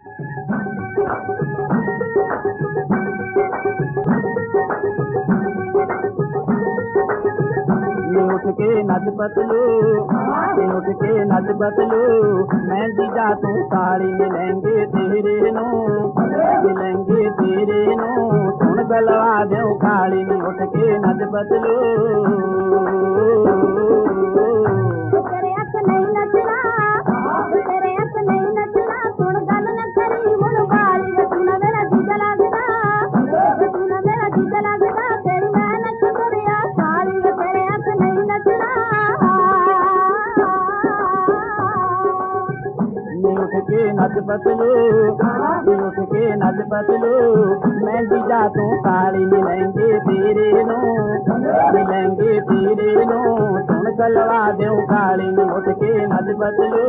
उठ के नच पतलू, उठ के नच पतलू, मैं जीजा तू साड़ी मिलेंगे तेरे नू, मिलेंगे तेरे नू, सुन गलवा देऊ काली नी। उठ के नच पतलू, तेरे हथ नहीं नचना, तेरे हथ नहीं नचना, सुन गल न करी मुन वाली। तू ना मेरा जीजा लगदा, तू ना मेरा जीजा लगदा, तेरी मैं नच करिया साली। तेरे हथ नहीं नचना। उठ के नच पतलू, उठ के नच पतलू, मैं जीजा तू साड़ी मिलेंगे तेरे नू, मिलेंगे तेरे नू, सुन गलवा देऊ काली नी। उठ के नच पतलू,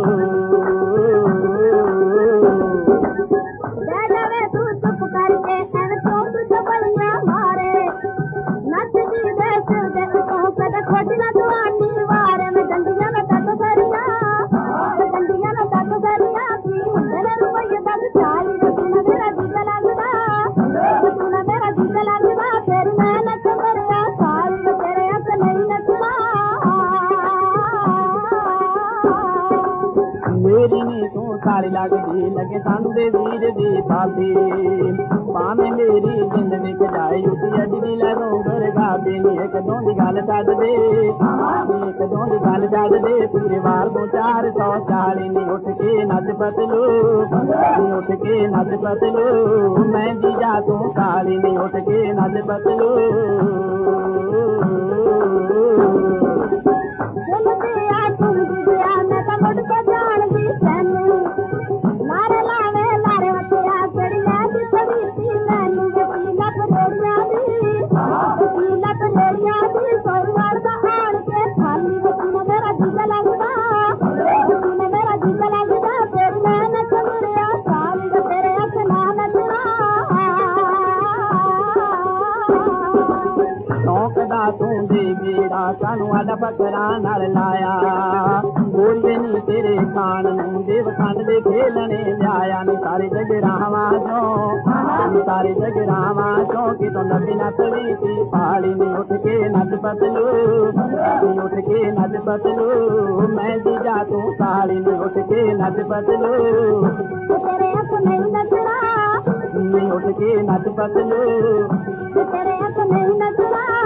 जावे तू चुप करके एन तो तुझ बलिया मारे, नच दी देश दे तो कद खोज ना तू आनी वारे। मैं डंडियां में तक करिया, डंडियां में तक करिया, तेरे रुपये तक चाली। तू ना मेरा जीजा लगदा, तू ना मेरा जीजा लगदा, तेरी मैं नच करिया साली। तेरे हथ नहीं नचना। मेरी नी तू साड़ी लगदी लगे सांदे वीर दी भाभी, भाਵੇਂ मेरी जिंद विच जाए उठी अजरी लगों घर गाबे नी। एक दो दी गल छड्ड दे, एक दो दी गल छड्ड दे, पूरे वार को 440 नी। उठ के नच पतलू, उठ के नच पतलू, मैं जीजा तू साड़ी नी। उठ के नच पतलू, दिल दिया तुम दिया मैं तो मुड़ के जान दी सैनू, मारे लावे लारे वटिया कड़िया दी सवीती मैनू। वकीला करेड़िया दी, वकीला करेड़िया दी, सोरवार दा आन के खाली। वकीला मेरा जीजा लगदा, वकीला मेरा जीजा लगदा, तेरी मैं नच मुड़िया साली। तेरे हथ ना नचना। शौकदा तू दे बेड़ा सानू आदा बकरा नाल लाया, बोलदे नी तेरे खान नू देव खंड दे खेलने जाया नी। सारे जगरावां चों, सारे जगरावां चों कितों नबी ना तली सी पाली नी। उठ के नच पतलू, उठ के नच पतलू, मैं जीजा तू साली नी। उठ के नच पतलू, तेरे हथ नहीं नचना। उठ के नच पतलू, तेरे हथ नहीं नचना।